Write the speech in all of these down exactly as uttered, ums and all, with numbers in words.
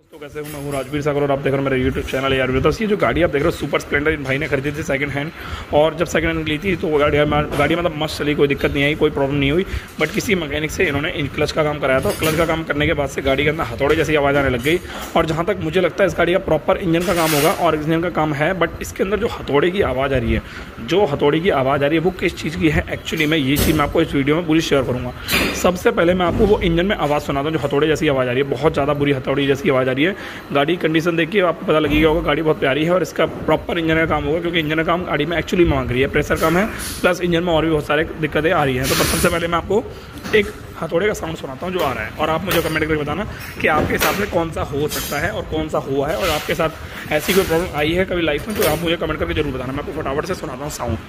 तो कैसे हूँ, मैं हूँ राजवीर सागर और आप देख रहे हो मेरा यूट्यूब चैनल यार व्यूअर्स। ये जो गाड़ी आप देख रहे हो सुपर स्प्लेंडर इन भाई ने खरीदी थी सेकंड हैंड, और जब सेकंड हैंड ली थी तो वो गाड़ी गाड़ी मतलब मस्त चली, कोई दिक्कत नहीं आई, कोई प्रॉब्लम नहीं हुई। बट किसी मैकेनिक से इन्होंने इन क्लच का काम कराया था, और क्लच का काम करने के बाद से गाड़ी के अंदर हथौड़े जैसी आवाज़ आने लग गई। और जहाँ तक मुझे लगता है इस गाड़ी का प्रॉपर इंजन का काम होगा और इंजन का काम है, बट इसके अंदर जो हथौड़े की आवाज़ आ रही है, जो हथौड़े की आवाज़ आ रही है वो किस चीज़ की है एक्चुअली मैं ये चीज़ मैं आपको इस वीडियो में पूरी शेयर करूँगा। सबसे पहले मैं आपको वो इंजन में आवाज़ सुनाता हूँ, जो हथौड़े जैसी आवाज़ आ रही है, बहुत ज़्यादा बुरी हथौड़ी जैसी आवाज़ आ रही है। गाड़ी कंडीशन देखिए आपको पता लगेगा होगा, गाड़ी बहुत प्यारी है और इसका प्रॉपर इंजन का काम होगा, क्योंकि इंजन का काम गाड़ी में एक्चुअली मांग रही है, प्रेशर कम है, प्लस इंजन में और भी बहुत सारे दिक्कतें आ रही हैं। तो सबसे पहले मैं आपको एक हथौड़े का साउंड सुनाता हूँ जो आ रहा है, और आप मुझे कमेंट करके बताना कि आपके हिसाब से कौन सा हो सकता है और कौन सा हुआ है, और आपके साथ ऐसी कोई प्रॉब्लम आई है कभी लाइफ में तो आप मुझे कमेंट करके जरूर बताना। मैं आपको फटाफट से सुनाता हूँ साउंड।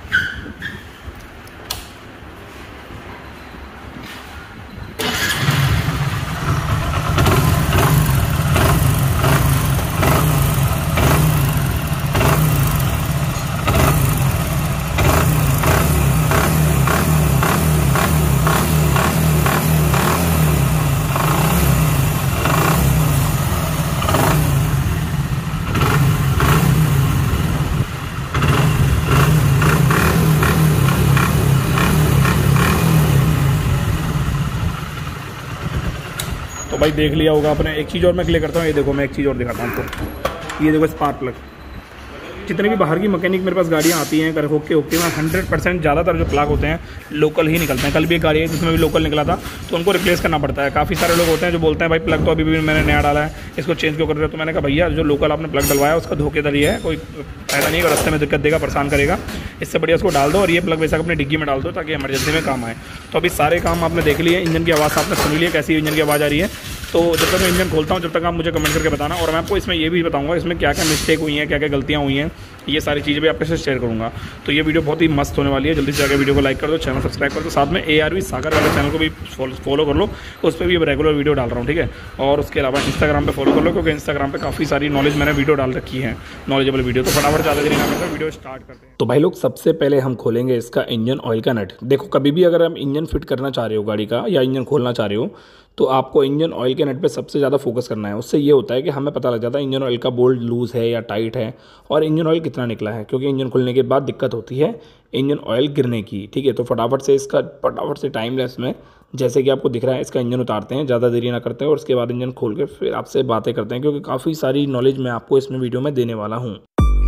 तो भाई देख लिया होगा आपने। एक चीज़ और मैं क्लियर करता हूँ, ये देखो मैं एक चीज़ और दिखाता हूँ आपको, ये देखो स्पार्क प्लग। जितने भी बाहर की मैकेनिक मेरे पास गाड़ियाँ आती हैं कर होके होके में हंड्रेड परसेंट ज़्यादातर जो प्लग होते हैं लोकल ही निकलते हैं। कल भी एक गाड़ी है जिसमें भी लोकल निकला था, तो उनको रिप्लेस करना पड़ता है। काफ़ी सारे लोग होते हैं जो बोलते हैं भाई प्लग तो अभी भी मैंने नया डाला है, इसको चेंज क्यों कर रहे हो। तो मैंने कहा भैया जो लोकल आपने प्लग डलवाया उसका धोखेधड़ी है, कोई फायदा नहीं, अगर रास्ते में दिक्कत देगा, परेशान करेगा, इससे बढ़िया उसको डाल दो और ये प्लग वैसा अपने डिग्गी में डाल दो ताकि इमरजेंसी में काम आए। तो अभी सारे काम आपने देख लिए, इंजन की आवाज़ आपने सुन लिया कैसी इंजन की आवाज़ आ रही है। तो जब तक मैं इंजन खोलता हूँ जब तक आप मुझे कमेंट करके बताना, और मैं आपको इसमें ये भी बताऊंगा इसमें क्या क्या मिस्टेक हुई हैं, क्या क्या गलतियाँ हुई हैं, ये सारी चीज़ें भी आपके साथ शेयर करूँगा। तो ये वीडियो बहुत ही मस्त होने वाली है। जल्दी से जाकर वीडियो को लाइक कर दो, चैनल सब्सक्राइब कर दो, साथ में ए आर वी सागर वाले चैनल को भी फॉलो कर लो, उस पर भी रेगुलर वीडियो डाल रहा हूँ, ठीक है। और उसके अलावा इंस्टाग्राम पे फॉलो कर लो, क्योंकि इंस्टाग्राम पे काफ़ी सारी नॉलेज मैंने वीडियो डाल रखी है, नॉलेजेबल वीडियो। तो फटाफट ज़्यादा देरी ना करते वीडियो स्टार्ट करते हैं। तो भाई लोग सबसे पहले हम खोलेंगे इसका इंजन ऑयल का नट। देखो कभी भी अगर हम इंजन फिट करना चाह रहे हो गाड़ी का या इंजन खोलना चाह रहे हो, तो आपको इंजन ऑयल के नट पे सबसे ज़्यादा फोकस करना है। उससे ये होता है कि हमें पता लग जाता है इंजन ऑयल का बोल्ट लूज़ है या टाइट है, और इंजन ऑयल कितना निकला है, क्योंकि इंजन खुलने के बाद दिक्कत होती है इंजन ऑयल गिरने की, ठीक है। तो फटाफट से इसका फटाफट से टाइम लेस में, जैसे कि आपको दिख रहा है, इसका इंजन उतारते हैं, ज़्यादा देरी ना करते हैं, और उसके बाद इंजन खोल के फिर आपसे बातें करते हैं, क्योंकि काफ़ी सारी नॉलेज मैं आपको इसमें वीडियो में देने वाला हूँ।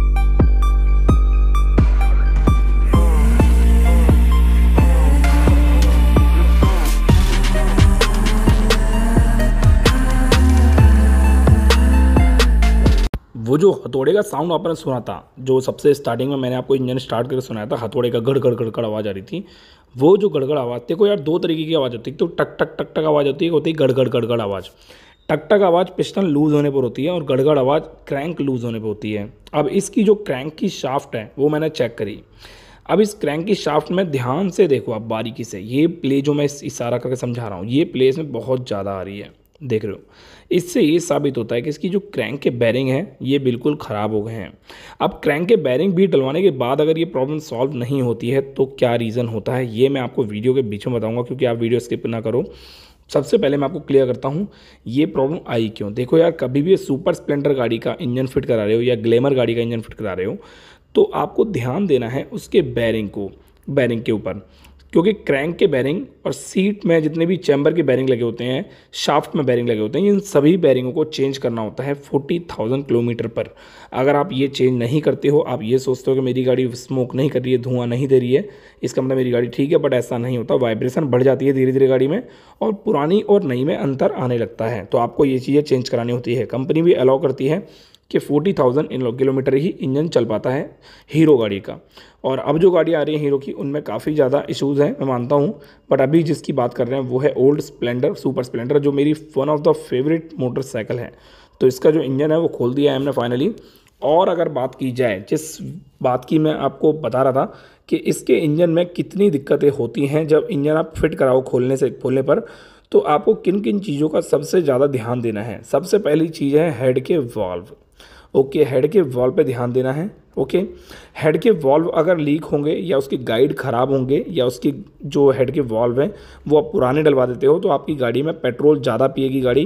वो जो हथौड़े का साउंड आपने सुना था, जो सबसे स्टार्टिंग में मैंने आपको इंजन स्टार्ट करके सुनाया था, हथौड़े का गड़ गड़ गड़गड़ आवाज़ आ रही थी। वो जो गड़गड़ आवाज़, देखो यार दो तरीके की आवाज़ होती है, तो टक टक टक टक आवाज़ होती है, होती है गड़गड़ गड़गड़ आवाज़। टक टक आवाज़ पिस्टन लूज़ होने पर होती है, और गड़गड़ आवाज़ क्रैंक लूज़ होने पर होती है। अब इसकी जो क्रैंक की शाफ्ट है वो मैंने चेक करी। अब इस क्रैंक की शाफ्ट में ध्यान से देखो आप बारीकी से, ये प्ले जो मैं इशारा करके समझा रहा हूँ, ये प्ले इसमें बहुत ज़्यादा आ रही है, देख रहे हो। इससे ये साबित होता है कि इसकी जो क्रैंक के बैरिंग हैं ये बिल्कुल ख़राब हो गए हैं। अब क्रैंक के बैरिंग भी डलवाने के बाद अगर ये प्रॉब्लम सॉल्व नहीं होती है तो क्या रीज़न होता है, ये मैं आपको वीडियो के बीच में बताऊंगा, क्योंकि आप वीडियो स्किप ना करो। सबसे पहले मैं आपको क्लियर करता हूँ ये प्रॉब्लम आई क्यों। देखो यार, कभी भी सुपर स्प्लेंडर गाड़ी का इंजन फिट करा रहे हो या ग्लैमर गाड़ी का इंजन फिट करा रहे हो, तो आपको ध्यान देना है उसके बैरिंग को, बैरिंग के ऊपर, क्योंकि क्रैंक के बैरिंग और सीट में जितने भी चैम्बर के बैरिंग लगे होते हैं, शाफ्ट में बैरिंग लगे होते हैं, इन सभी बैरिंगों को चेंज करना होता है फोर्टी थाउजेंड किलोमीटर पर। अगर आप ये चेंज नहीं करते हो, आप ये सोचते हो कि मेरी गाड़ी स्मोक नहीं कर रही है, धुआं नहीं दे रही है, इसका मतलब मेरी गाड़ी ठीक है, बट ऐसा नहीं होता। वाइब्रेशन बढ़ जाती है धीरे धीरे गाड़ी में, और पुरानी और नई में अंतर आने लगता है। तो आपको ये चीज़ें चेंज करानी होती है। कंपनी भी अलाउ करती है कि फोर्टी थाउजेंड किलोमीटर ही इंजन चल पाता है हीरो गाड़ी का। और अब जो गाड़ी आ रही है हीरो की, उनमें काफ़ी ज़्यादा इश्यूज़ हैं, मैं मानता हूँ, बट अभी जिसकी बात कर रहे हैं वो है ओल्ड स्प्लेंडर, सुपर स्प्लेंडर, जो मेरी one of the favourite motorcycle है। तो इसका जो इंजन है वो खोल दिया है हमने फाइनली। और अगर बात की जाए, जिस बात की मैं आपको बता रहा था कि इसके इंजन में कितनी दिक्कतें होती हैं जब इंजन आप फिट कराओ खोलने से खोलने पर, तो आपको किन किन चीज़ों का सबसे ज़्यादा ध्यान देना है। सबसे पहली चीज़ है हेड के वाल्व। ओके, हेड के वाल्व पे ध्यान देना है। ओके, हेड के वाल्व अगर लीक होंगे या उसके गाइड ख़राब होंगे या उसकी जो हेड के वाल्व हैं वो आप पुराने डलवा देते हो, तो आपकी गाड़ी में पेट्रोल ज़्यादा पिएगी गाड़ी,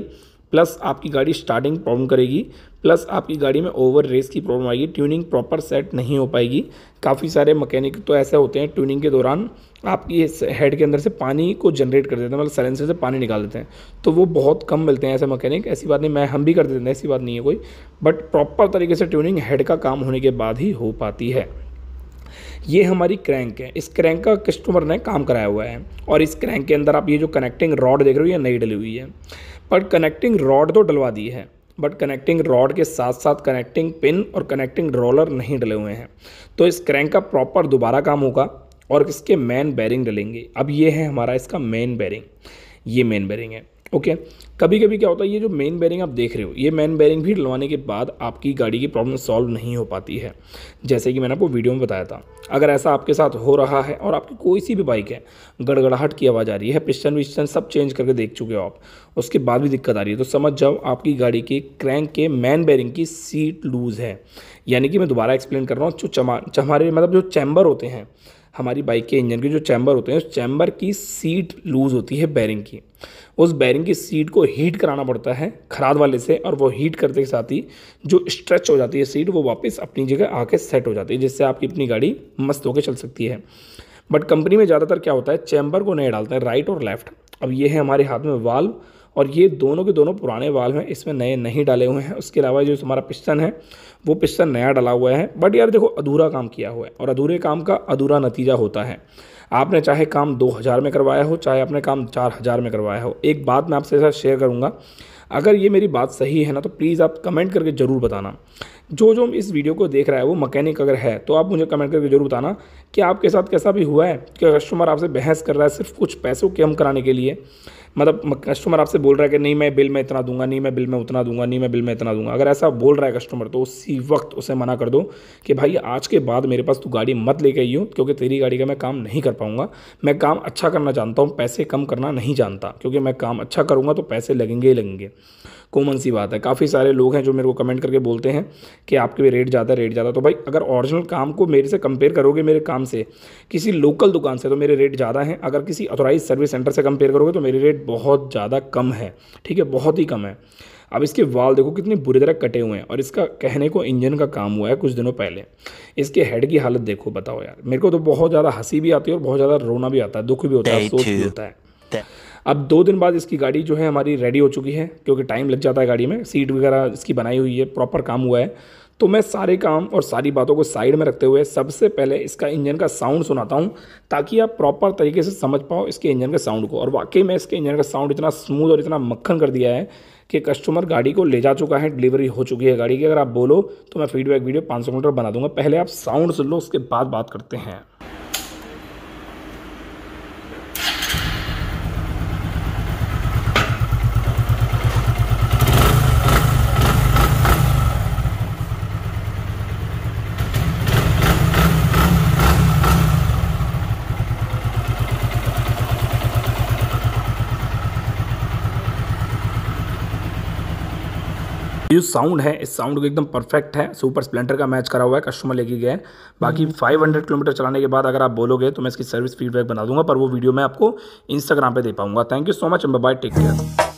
प्लस आपकी गाड़ी स्टार्टिंग प्रॉब्लम करेगी, प्लस आपकी गाड़ी में ओवर रेस की प्रॉब्लम आएगी, ट्यूनिंग प्रॉपर सेट नहीं हो पाएगी। काफ़ी सारे मैकेनिक तो ऐसे होते हैं ट्यूनिंग के दौरान आपकी हेड के अंदर से पानी को जनरेट कर देते हैं, मतलब साइलेंसर से पानी निकाल देते हैं, तो वो बहुत कम मिलते हैं ऐसे मैकेनिक। ऐसी बात नहीं, मैं हम भी कर देते हैं, ऐसी बात नहीं है कोई, बट प्रॉपर तरीके से ट्यूनिंग हेड का काम होने के बाद ही हो पाती है। ये हमारी क्रैंक है, इस क्रैंक का कस्टमर ने काम कराया हुआ है, और इस क्रैंक के अंदर आप ये जो कनेक्टिंग रॉड देख रहे हो ये नई डली हुई है, पर कनेक्टिंग रॉड तो डलवा दी है, बट कनेक्टिंग रॉड के साथ साथ कनेक्टिंग पिन और कनेक्टिंग रोलर नहीं डले हुए हैं। तो इस क्रैंक का प्रॉपर दोबारा काम होगा और इसके मेन बेरिंग डलेंगे। अब ये है हमारा इसका मेन बेरिंग, ये मेन बेरिंग है। ओके, कभी कभी क्या होता है, ये जो मेन बेरिंग आप देख रहे हो, ये मेन बेरिंग भी डलवाने के बाद आपकी गाड़ी की प्रॉब्लम सॉल्व नहीं हो पाती है, जैसे कि मैंने आपको वीडियो में बताया था। अगर ऐसा आपके साथ हो रहा है और आपकी कोई सी भी बाइक है, गड़गड़ाहट की आवाज़ आ रही है, पिस्टन विस्टन सब चेंज करके देख चुके हो आप, उसके बाद भी दिक्कत आ रही है, तो समझ जाओ आपकी गाड़ी के क्रैंक के मेन बेरिंग की सीट लूज़ है। यानी कि मैं दोबारा एक्सप्लेन कर रहा हूँ, जो चमा हमारे मतलब जो चैम्बर होते हैं हमारी बाइक के इंजन के, जो चैम्बर होते हैं, उस चैम्बर की सीट लूज़ होती है बेरिंग की। उस बेरिंग की सीट को हीट कराना पड़ता है खराद वाले से, और वो हीट करते के साथ ही जो स्ट्रेच हो जाती है सीट, वो वापस अपनी जगह आके सेट हो जाती है, जिससे आपकी अपनी गाड़ी मस्त होकर चल सकती है। बट कंपनी में ज़्यादातर क्या होता है, चैम्बर को नहीं डालता है, राइट और लेफ्ट। अब ये है हमारे हाथ में वाल्व, और ये दोनों के दोनों पुराने वाल्व हैं, इसमें नए नहीं डाले हुए हैं। उसके अलावा जो हमारा पिस्टन है वो पिस्टन नया डाला हुआ है, बट यार देखो अधूरा काम किया हुआ है, और अधूरे काम का अधूरा नतीजा होता है। आपने चाहे काम दो हज़ार में करवाया हो, चाहे आपने काम चार हज़ार में करवाया हो, एक बात मैं आपसे साथ शेयर करूँगा, अगर ये मेरी बात सही है ना तो प्लीज़ आप कमेंट करके ज़रूर बताना। जो जो इस वीडियो को देख रहा है वो मैकेनिक अगर है तो आप मुझे कमेंट करके जरूर बताना कि आपके साथ कैसा भी हुआ है कि कस्टमर आपसे बहस कर रहा है सिर्फ कुछ पैसों कम कराने के लिए। मतलब कस्टमर आपसे बोल रहा है कि नहीं मैं बिल में इतना दूंगा, नहीं मैं बिल में उतना दूंगा, नहीं मैं बिल में इतना दूंगा। अगर ऐसा बोल रहा है कस्टमर तो उसी वक्त उसे मना कर दो कि भाई आज के बाद मेरे पास तू गाड़ी मत लेके आई हो, क्योंकि तेरी गाड़ी का मैं काम नहीं कर पाऊंगा। मैं काम अच्छा करना जानता हूँ, पैसे कम करना नहीं जानता, क्योंकि मैं काम अच्छा करूँगा तो पैसे लगेंगे ही लगेंगे। कॉमन सी बात है। काफ़ी सारे लोग हैं जो मेरे को कमेंट करके बोलते हैं कि आपके भी रेट ज़्यादा रेट ज़्यादा। तो भाई अगर ओरिजिनल काम को मेरे से कंपेयर करोगे, मेरे काम से किसी लोकल दुकान से, तो मेरे रेट ज़्यादा हैं। अगर किसी ऑथोराइज सर्विस सेंटर से कंपेयर करोगे तो मेरे रेट बहुत ज़्यादा कम है, ठीक है, बहुत ही कम है। अब इसके वाल देखो कितनी बुरी तरह कटे हुए हैं, और इसका कहने को इंजन का काम हुआ है कुछ दिनों पहले। इसके हेड की हालत देखो, बताओ यार। मेरे को तो बहुत ज़्यादा हंसी भी आती है और बहुत ज़्यादा रोना भी आता है, दुख भी होता है, अफसोस भी होता है। अब दो दिन बाद इसकी गाड़ी जो है हमारी रेडी हो चुकी है, क्योंकि टाइम लग जाता है गाड़ी में, सीट वगैरह इसकी बनाई हुई है, प्रॉपर काम हुआ है। तो मैं सारे काम और सारी बातों को साइड में रखते हुए सबसे पहले इसका इंजन का साउंड सुनाता हूं, ताकि आप प्रॉपर तरीके से समझ पाओ इसके इंजन के साउंड को। और वाकई में इसके इंजन का साउंड इतना स्मूथ और इतना मक्खन कर दिया है कि कस्टमर गाड़ी को ले जा चुका है, डिलीवरी हो चुकी है गाड़ी की। अगर आप बोलो तो मैं फीडबैक वीडियो पाँच सौ मीटर बना दूंगा। पहले आप साउंड सुन लो, उसके बाद बात करते हैं। जो साउंड है, इस साउंड को एकदम परफेक्ट है, सुपर स्प्लेंडर का मैच करा हुआ है, कस्टमर लेके गए। बाकी पाँच सौ किलोमीटर चलाने के बाद अगर आप बोलोगे तो मैं इसकी सर्विस फीडबैक बना दूंगा, पर वो वीडियो मैं आपको इंस्टाग्राम पे दे पाऊंगा। Thank you so much, bye bye, take care.